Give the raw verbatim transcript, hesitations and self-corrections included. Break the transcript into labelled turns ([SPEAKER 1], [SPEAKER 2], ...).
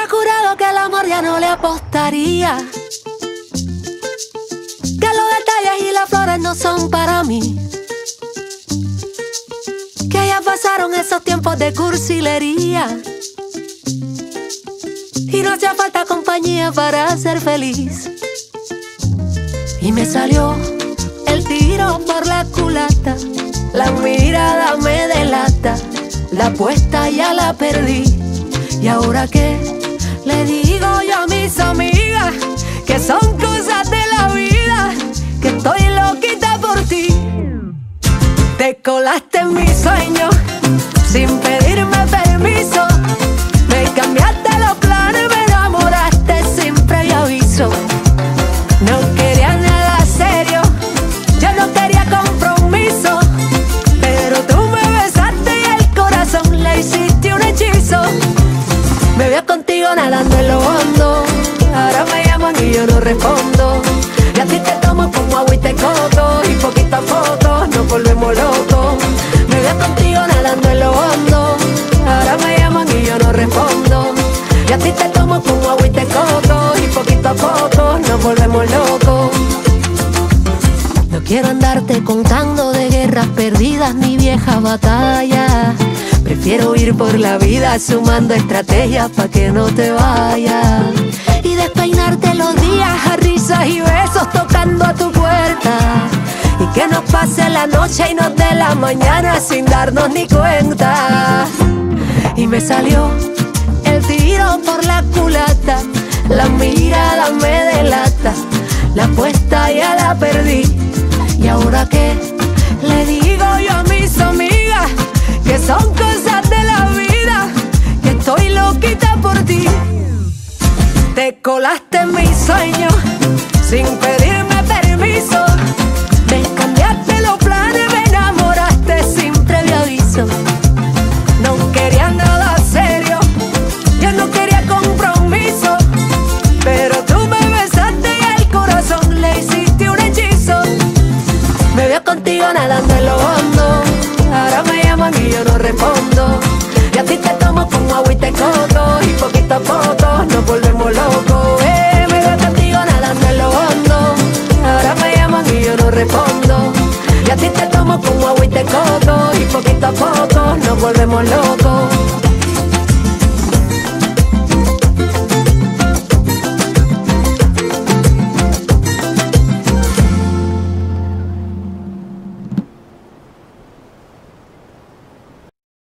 [SPEAKER 1] ha jurado que el amor ya no le apostaría, que los detalles y las flores no son para mí, que ya pasaron esos tiempos de cursilería y no hacía falta compañía para ser feliz. Y me salió el tiro por la culata, la mirada me delata, la apuesta ya la perdí. ¿Y ahora qué le digo yo a mis amigas? Que son cosas de la vida, que estoy loquita por ti. Te colaste en mi sueño sin pedirme permiso, me cambiaste los planes, me enamoraste sin previo aviso. No quería nada serio, yo no quería compromiso, pero tú me besaste y el corazón le hiciste un hechizo. Me veo contigo nadando en lo hondo, ahora me llaman y yo no respondo. Y a ti te tomo como agua y te coco, y poquito a poco nos volvemos locos. Me veo contigo nadando en lo hondo, ahora me llaman y yo no respondo. Y a ti te tomo como agua y te coco, y poquito a poco nos volvemos locos. No quiero andarte contando de guerras perdidas ni viejas batallas. Prefiero ir por la vida sumando estrategias pa' que no te vayas, y despeinarte los días a risas y besos tocando a tu puerta, y que nos pase la noche y nos dé la mañana sin darnos ni cuenta. Y me salió el tiro por la culata, la mirada me delata, la apuesta ya la perdí. ¿Y ahora qué le digo yo a mis amigas? Que son cosas de la vida, que estoy loquita por ti. Te colaste en mis sueños sin pedirme permiso, me cambiaste los planes, me enamoraste sin previo aviso. No quería nada serio, yo no quería compromiso, pero tú me besaste y el corazón le hiciste un hechizo. Me veo contigo nadando en lo hondo, ahora me llaman y yo no respondo. Y a ti te tomo como agua y te coco, y poquito a poco nos volvemos locos. Eh, me veo contigo nadando en lo hondo, ahora me llaman y yo no respondo. Y a ti te tomo como agua y te coco, y poquito a poco nos volvemos locos.